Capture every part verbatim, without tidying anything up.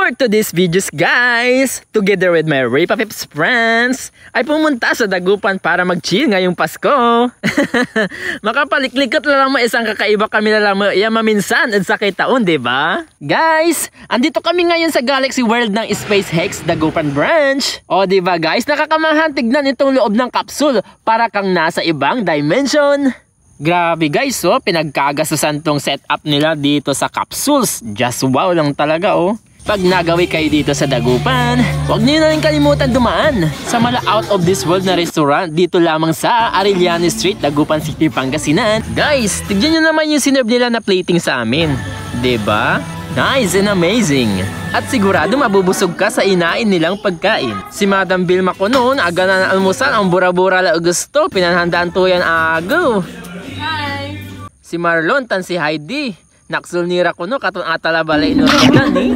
For today's videos guys, together with my Rapapips friends, ay pumunta sa Dagupan para mag-chill ngayong Pasko. Makapaliklikot lang mo isang kakaiba kami na lang mo iya maminsan at sa taon, diba? Guys, andito kami ngayon sa Galaxy World ng SpaceX Dagupan branch. O diba guys, nakakamahan tignan itong loob ng kapsul para kang nasa ibang dimension. Grabe guys, oh, pinagkagastusan tong setup nila dito sa capsules. Just wow lang talaga, oh. Pag nagawi kayo dito sa Dagupan, huwag niyo na rin kalimutan dumaan sa mala out of this world na restaurant dito lamang sa Arellano Street, Dagupan City, Pangasinan. Guys, tignan nyo naman yung sinerve nila na plating sa amin. Diba? Nice and amazing. At sigurado mabubusog ka sa inain nilang pagkain. Si Madam Vilma ko noon, aga na almusal, ang bura-bura la gusto, pinanhandaan to yan agaw. Hi! Si Marlon, tan si Heidi. Naksul nira ko no, katon atala balay no tigan eh.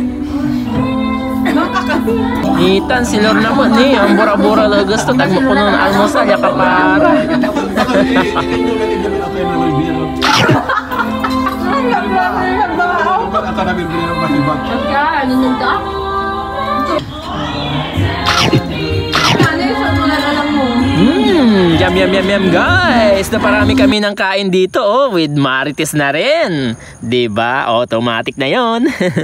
Nitan si Lorna mo ni, ang bura-bura la gusto, tag mo kuno na almusal, ya kapara. Mmm, yum yum yum yum guys. Naparami kami ng kain dito oh, with Marites na rin. Diba? Automatic na yon.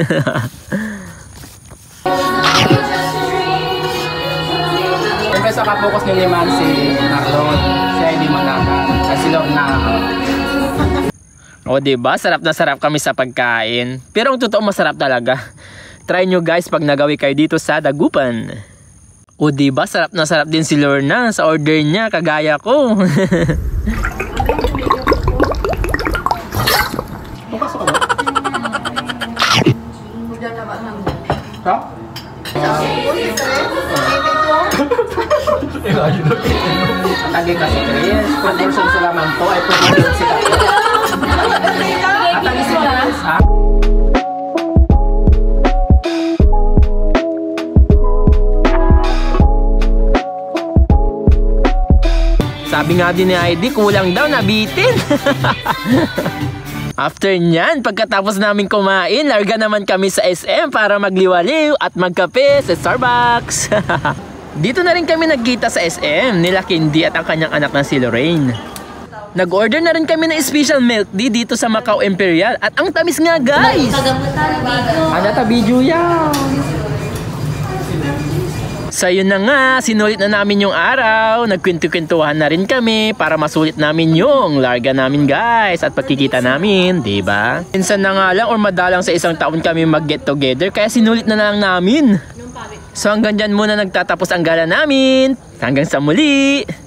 Siyempre sa kapokus ni Liman si Marlon, siya hindi manaka. Kasi Lord na ako. O diba? Sarap na sarap kami sa pagkain. Pero ang totoo masarap talaga. Try nyo guys pag nagawi kayo dito sa Dagupan. O diba, sarap na sarap din si Lorna sa order niya, kagaya ko. Pupasok ka ba? Ha? Atagi kasi Chris, kung person sila man to, ay pumunod sila. Atagi sila, ha? Sabi nga din ni Heidi, kulang daw, nabitin. After nyan, pagkatapos namin kumain, larga naman kami sa S M para magliwaliw at magkape sa Starbucks. Dito na rin kami nagkita sa S M, nila Candy at ang kanyang anak na si Lorraine. Nag-order na rin kami ng special milk tea dito sa Macau Imperial at ang tamis nga guys. Ada ta video yan. So yun na nga, sinulit na namin yung araw, nagkwento-kwentuhan na rin kami para masulit namin yung larga namin guys at pagkikita namin, diba? Minsan na nga lang or madalang sa isang taon kami mag-get together kaya sinulit na lang namin. So hanggang dyan muna nagtatapos ang gala namin. Hanggang sa muli!